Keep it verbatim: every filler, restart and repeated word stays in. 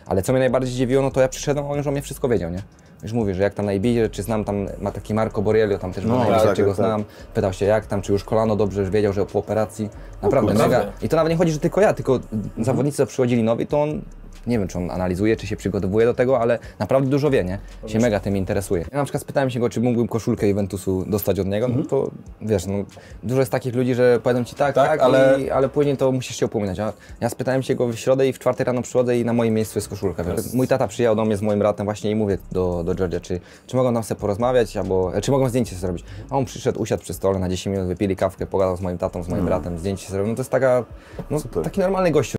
Ale co mnie najbardziej dziwiło, no to ja przyszedłem, a on już o mnie wszystko wiedział, nie? Już mówię, że jak tam na Ibizie, czy znam tam, ma taki Marco Borelio, tam też no, był na Ibizie, czy go znam, pytał się jak tam, czy już kolano dobrze, już wiedział, że po operacji, naprawdę no, mega. I to nawet nie chodzi, że tylko ja, tylko mhm. zawodnicy, co przychodzili nowi, to on, nie wiem, czy on analizuje, czy się przygotowuje do tego, ale naprawdę dużo wie, nie? Się mega tym interesuje. Ja na przykład spytałem się go, czy mógłbym koszulkę Juventusu dostać od niego, mhm. no to wiesz, no, dużo jest takich ludzi, że powiedzą ci tak, tak, tak ale... I, ale później to musisz się upominać. Ja, ja spytałem się go w środę i w czwartej rano przychodzę i na moim miejscu jest koszulka. Wiesz? Mój tata przyjechał do mnie z moim bratem właśnie i mówię do, do Georgia, czy, czy mogą tam sobie porozmawiać, albo czy mogą zdjęcie sobie zrobić. A on przyszedł, usiadł przy stole na dziesięć minut, wypili kawkę, pogadał z moim tatą, z moim hmm. bratem, zdjęcie sobie zrobił. No to jest taka, no, taki normalny gościu.